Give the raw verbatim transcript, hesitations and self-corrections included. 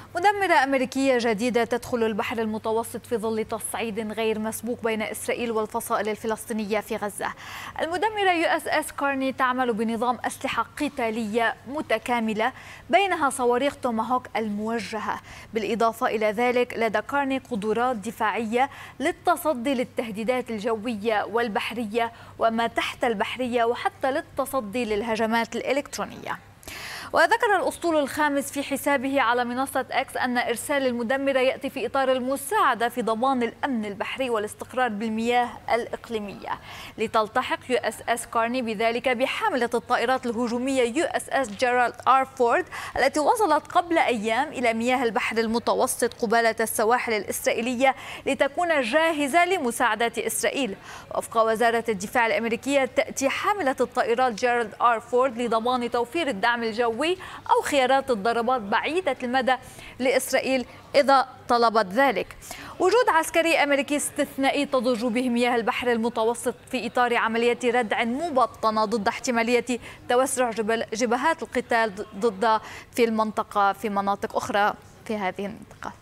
مدمرة أمريكية جديدة تدخل البحر المتوسط في ظل تصعيد غير مسبوق بين إسرائيل والفصائل الفلسطينية في غزة. المدمرة يو اس اس كارني تعمل بنظام أسلحة قتالية متكاملة بينها صواريخ توماهوك الموجهة. بالإضافة إلى ذلك لدى كارني قدرات دفاعية للتصدي للتهديدات الجوية والبحرية وما تحت البحرية وحتى للتصدي للهجمات الإلكترونية. وذكر الأسطول الخامس في حسابه على منصة إكس أن إرسال المدمرة يأتي في إطار المساعدة في ضمان الأمن البحري والاستقرار بالمياه الإقليمية. لتلتحق يو اس اس كارني بذلك بحاملة الطائرات الهجومية يو اس اس جيرالد آر فورد التي وصلت قبل أيام إلى مياه البحر المتوسط قبالة السواحل الإسرائيلية لتكون جاهزة لمساعدة إسرائيل. وفق وزارة الدفاع الأمريكية تأتي حاملة الطائرات جيرالد آر فورد لضمان توفير الدعم الجوي أو خيارات الضربات بعيدة المدى لإسرائيل إذا طلبت ذلك. وجود عسكري أمريكي استثنائي تضج به مياه البحر المتوسط في إطار عملية ردع مبطنة ضد احتمالية توسع جبهات القتال ضد في المنطقة في مناطق أخرى في هذه المنطقة.